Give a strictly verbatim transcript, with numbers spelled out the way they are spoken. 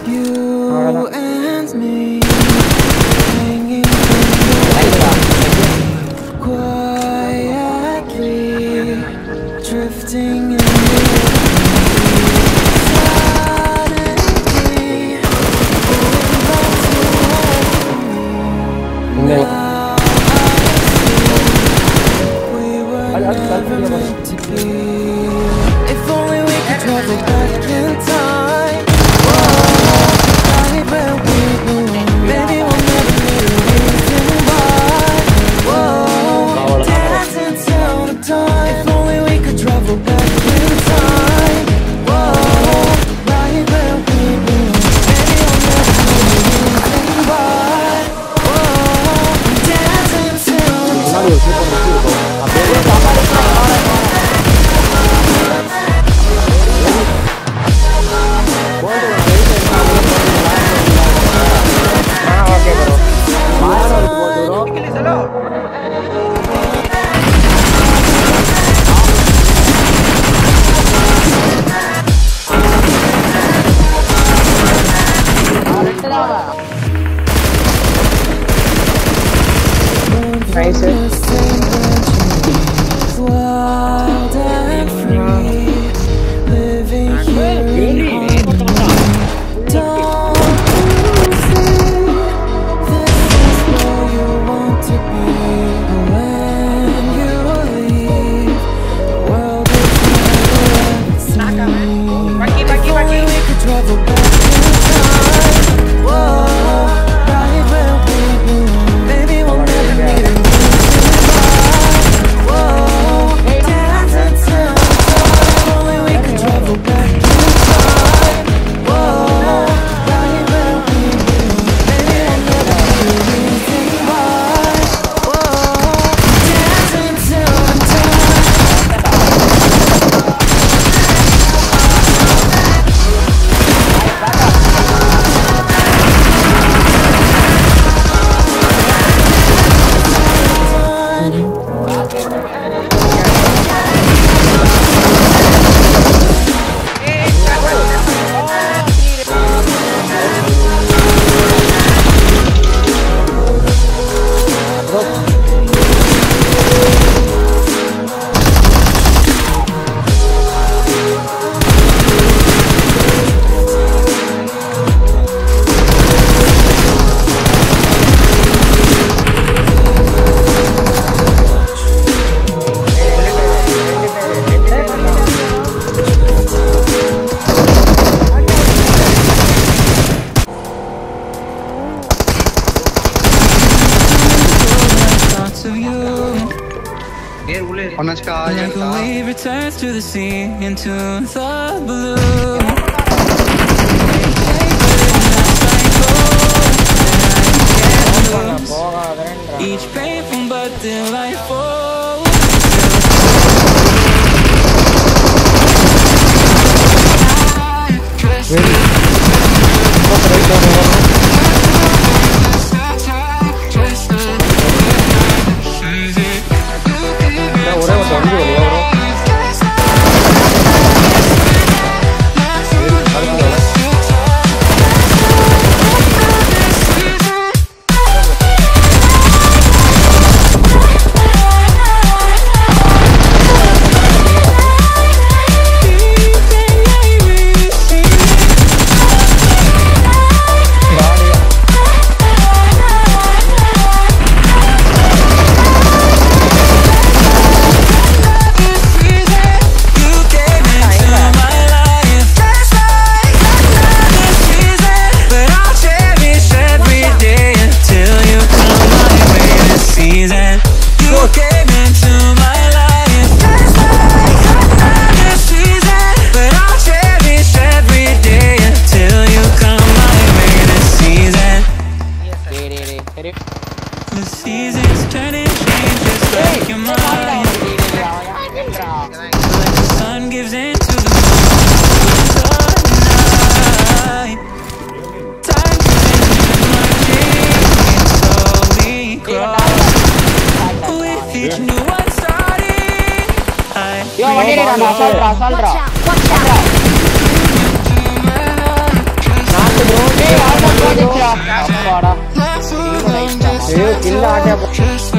You and me hanging quietly, drifting in the suddenly going back to life. We were never meant to be. If only we could travel back in time. Maybe we'll never meet a reason why. Whoa, dancing till the dawn. If only we could travel back in time. Whoa, right where we belong. Maybe we'll never meet a reason why. Whoa, dancing till the nice. Wild and free, living here in harmony. Don't lose it. This is where you want to be. When you leave, the world is never the same. If only we could travel back in time. Whoa, right where we belong. Maybe we'll never meet again. Like a wave returns to the sea, into the blue. Each painful but delightful. Salra, salra. Just